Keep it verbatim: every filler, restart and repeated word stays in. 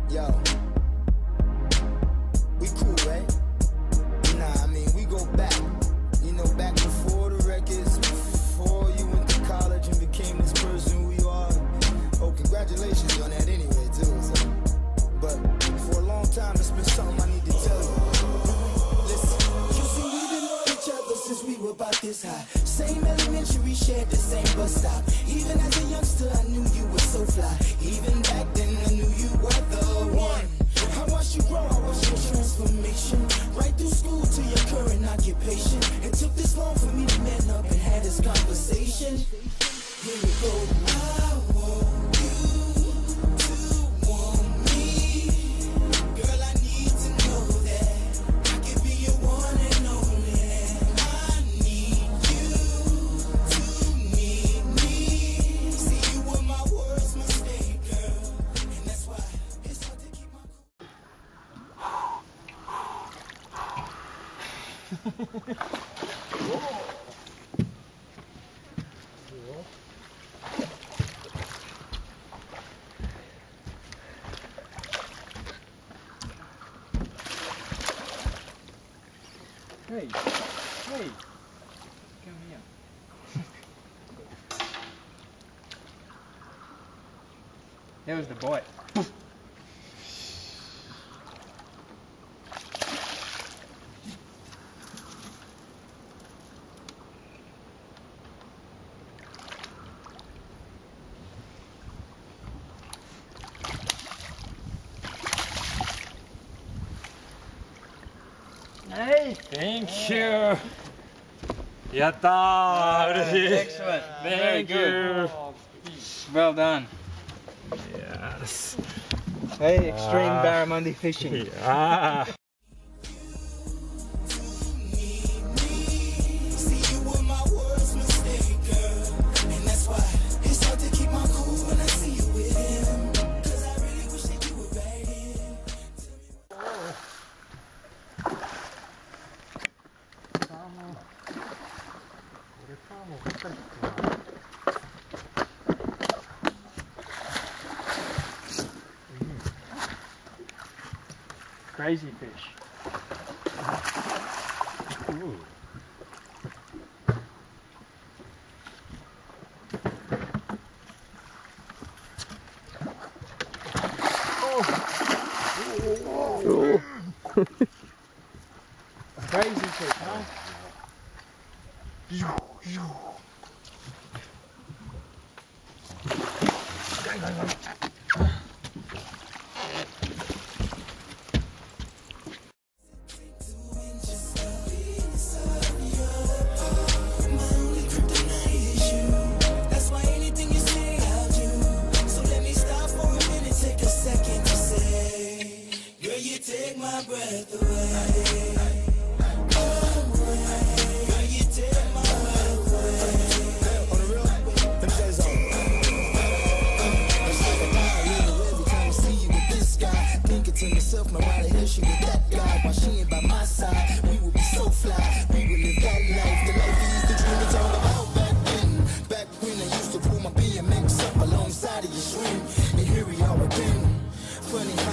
Yo, we cool, right? Nah, I mean, we go back. You know, back before the records, before you went to college and became this person we are. Oh, congratulations on that anyway, too. So. But for a long time, it's been something I need to tell you. Listen, you see, we've been on each other since we were about this high. Same elementary, shared the same bus stop. Even as a youngster, I knew you were so fly. Even back then, I knew you were the one. I watched you grow, I watched your transformation. Right through school to your current occupation. It took this long for me to man up and have this conversation. Here we go. I want you to want me. Girl, I need to know that I can be your one and only. I need you to need me. See, you were my worst mistake, girl. And that's why it's hard to keep my Hey, hey, come here. That was the boy. Hey! Thank you! やったー、嬉しい。 Excellent. Very Thank good. you. Well done. Yes. Hey, extreme Ah. barramundi fishing. Ah. See, you were my worst mistake, girl. And that's why it's hard to keep my cool when I see you with him. Cause I really wish that you were right here. Crazy fish. Ooh. Oh. Crazy fish, huh? That's why anything you say, I'll do. So let me stop for a minute, take a second to say, girl, you take my breath away. Girl, you take my breath away. On the real, let me say something. It's like a diarrhea every time I see you with this guy. Thinking to myself, my ride here, she with that guy. While she ain't by my side, we would be so fly. We would live that life, the life we used to dream and talk about back then. Back when I used to pull my B M X up alongside of your swing. And here we are again. Funny